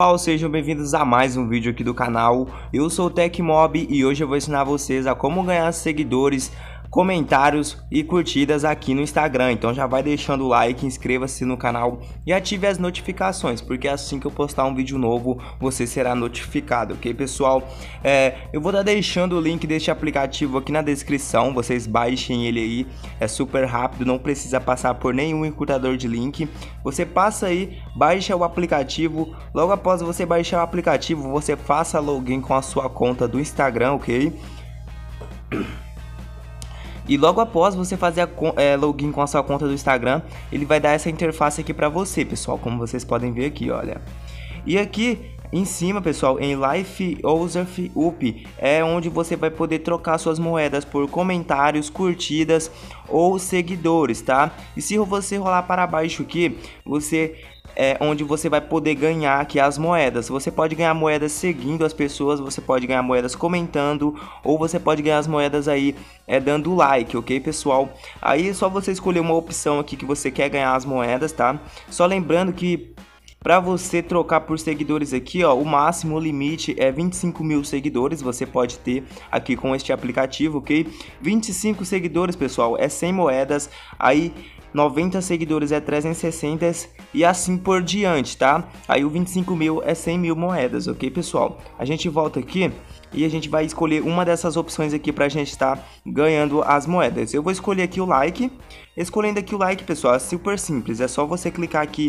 Pessoal, sejam bem-vindos a mais um vídeo aqui do canal. Eu sou o Tecmob e hoje eu vou ensinar vocês a como ganhar seguidores, comentários e curtidas aqui no Instagram. Então já vai deixando o like, inscreva-se no canal e ative as notificações, porque assim que eu postar um vídeo novo você será notificado, ok pessoal? Eu vou estar deixando o link deste aplicativo aqui na descrição, vocês baixem ele aí, é super rápido, não precisa passar por nenhum encurtador de link. Você passa aí, baixa o aplicativo, logo após você baixar o aplicativo você faça login com a sua conta do Instagram, ok? E logo após você fazer login com a sua conta do Instagram, ele vai dar essa interface aqui para você, pessoal, como vocês podem ver aqui, olha. E aqui em cima, pessoal, em Life User Up, é onde você vai poder trocar suas moedas por comentários, curtidas ou seguidores, tá? E se você rolar para baixo aqui, onde você vai poder ganhar aqui as moedas. Você pode ganhar moedas seguindo as pessoas, você pode ganhar moedas comentando, ou você pode ganhar as moedas aí dando like, ok pessoal? Aí é só você escolher uma opção aqui que você quer ganhar as moedas, tá? Só lembrando que para você trocar por seguidores aqui, ó, o máximo, o limite é 25 mil seguidores, você pode ter aqui com este aplicativo, ok? 25 seguidores, pessoal, é 100 moedas, aí 90 seguidores é 360 e assim por diante, tá? Aí o 25 mil é 100 mil moedas, ok pessoal? A gente volta aqui e a gente vai escolher uma dessas opções aqui pra gente estar ganhando as moedas. Eu vou escolher aqui o like. Escolhendo aqui o like, pessoal, é super simples, é só você clicar aqui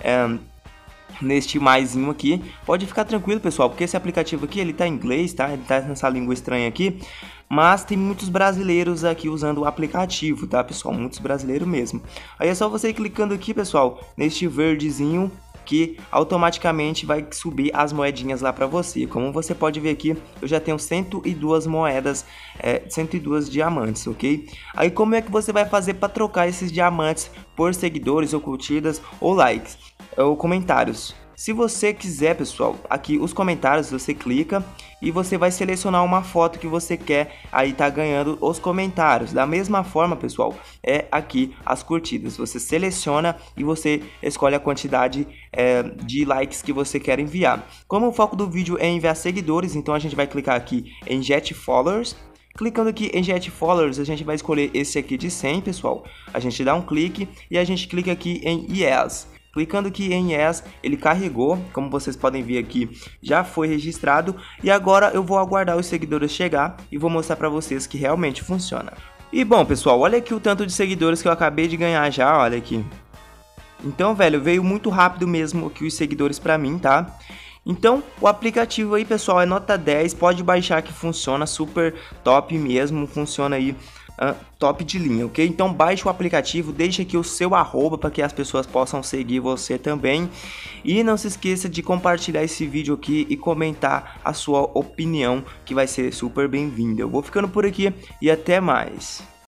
neste maisinho aqui. Pode ficar tranquilo, pessoal, porque esse aplicativo aqui ele tá em inglês, tá? Ele tá nessa língua estranha aqui, mas tem muitos brasileiros aqui usando o aplicativo, tá, pessoal? Muitos brasileiros mesmo. Aí é só você ir clicando aqui, pessoal, neste verdezinho, que automaticamente vai subir as moedinhas lá para você. Como você pode ver aqui, eu já tenho 102 moedas, 102 diamantes, ok? Aí como é que você vai fazer para trocar esses diamantes por seguidores ou curtidas ou likes ou comentários? Se você quiser, pessoal, aqui os comentários você clica e você vai selecionar uma foto que você quer aí tá ganhando os comentários. Da mesma forma, pessoal, aqui as curtidas. Você seleciona e você escolhe a quantidade de likes que você quer enviar. Como o foco do vídeo é enviar seguidores, então a gente vai clicar aqui em Get Followers. Clicando aqui em Get Followers, a gente vai escolher esse aqui de 100, pessoal. A gente dá um clique e a gente clica aqui em Yes. Clicando aqui em Yes, ele carregou, como vocês podem ver aqui, já foi registrado. E agora eu vou aguardar os seguidores chegar e vou mostrar para vocês que realmente funciona. E bom, pessoal, olha aqui o tanto de seguidores que eu acabei de ganhar já, olha aqui. Então, velho, veio muito rápido mesmo aqui os seguidores para mim, tá? Então, o aplicativo aí, pessoal, é nota 10, pode baixar que funciona, super top mesmo, funciona aí top de linha, ok? Então baixe o aplicativo, deixe aqui o seu arroba para que as pessoas possam seguir você também. E não se esqueça de compartilhar esse vídeo aqui e comentar a sua opinião, que vai ser super bem-vinda. Eu vou ficando por aqui e até mais.